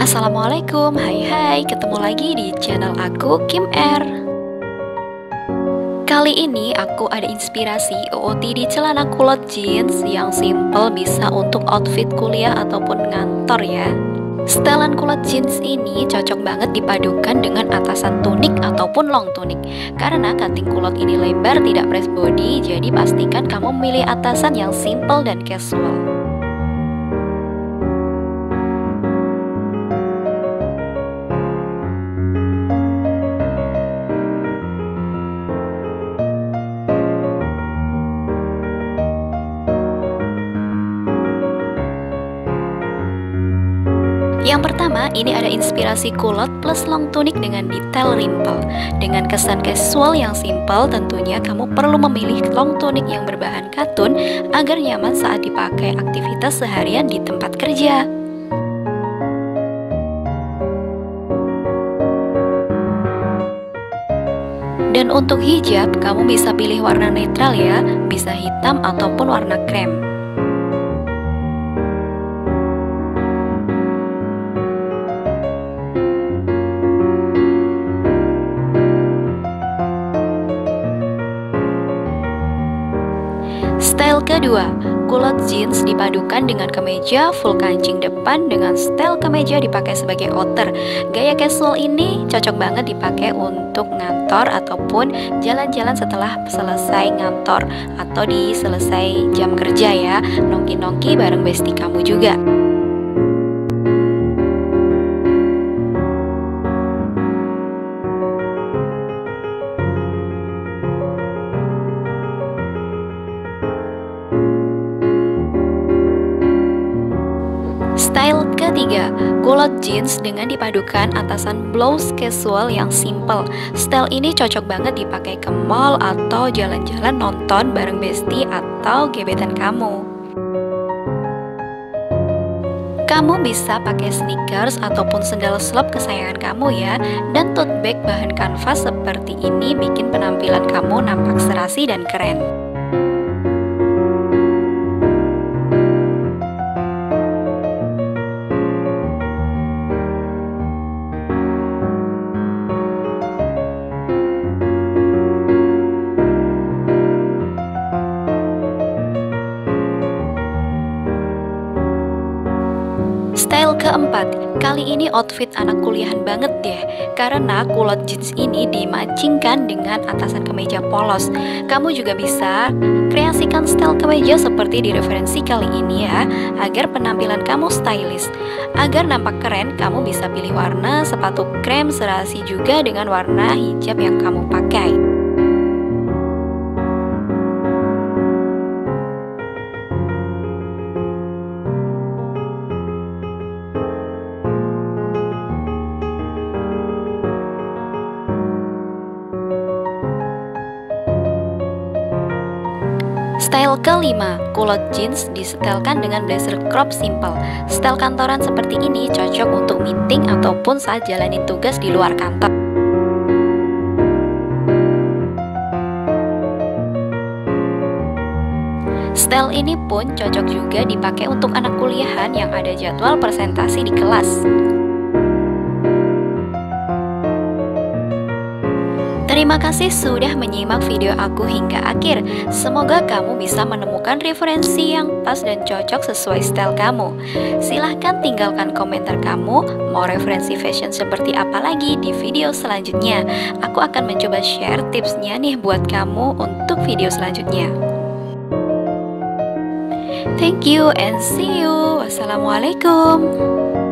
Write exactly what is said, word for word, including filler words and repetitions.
Assalamualaikum, hai hai, ketemu lagi di channel aku, Kim R. Kali ini aku ada inspirasi O O T D celana kulot jeans yang simple, bisa untuk outfit kuliah ataupun ngantor ya. Setelan kulot jeans ini cocok banget dipadukan dengan atasan tunik ataupun long tunik. Karena kating kulot ini lebar, tidak press body, jadi pastikan kamu memilih atasan yang simple dan casual. Yang pertama, ini ada inspirasi kulot plus long tunik dengan detail rimpel. Dengan kesan casual yang simple, tentunya kamu perlu memilih long tunik yang berbahan katun agar nyaman saat dipakai aktivitas seharian di tempat kerja. Dan untuk hijab, kamu bisa pilih warna netral ya, bisa hitam ataupun warna krem. Style kedua, kulot jeans dipadukan dengan kemeja full kancing depan dengan style kemeja dipakai sebagai outer. Gaya casual ini cocok banget dipakai untuk ngantor ataupun jalan-jalan setelah selesai ngantor atau di selesai jam kerja ya, nongki-nongki bareng bestie kamu juga. Style ketiga, kulot jeans dengan dipadukan atasan blouse casual yang simple. Style ini cocok banget dipakai ke mall atau jalan-jalan nonton bareng bestie atau gebetan kamu. Kamu bisa pakai sneakers ataupun sandal slop kesayangan kamu ya. Dan tote bag bahan kanvas seperti ini bikin penampilan kamu nampak serasi dan keren. Style keempat, kali ini outfit anak kuliahan banget deh. Karena kulot jeans ini dimatchingkan dengan atasan kemeja polos. Kamu juga bisa kreasikan style kemeja seperti di referensi kali ini ya, agar penampilan kamu stylish. Agar nampak keren, kamu bisa pilih warna sepatu krem serasi juga dengan warna hijab yang kamu pakai. Style kelima, kulot jeans disetelkan dengan blazer crop simple. Style kantoran seperti ini cocok untuk meeting ataupun saat jalanin tugas di luar kantor. Style ini pun cocok juga dipakai untuk anak kuliahan yang ada jadwal presentasi di kelas. Terima kasih sudah menyimak video aku hingga akhir. Semoga kamu bisa menemukan referensi yang pas dan cocok sesuai style kamu. Silahkan tinggalkan komentar kamu, mau referensi fashion seperti apa lagi di video selanjutnya. Aku akan mencoba share tipsnya nih buat kamu untuk video selanjutnya. Thank you and see you. Wassalamualaikum.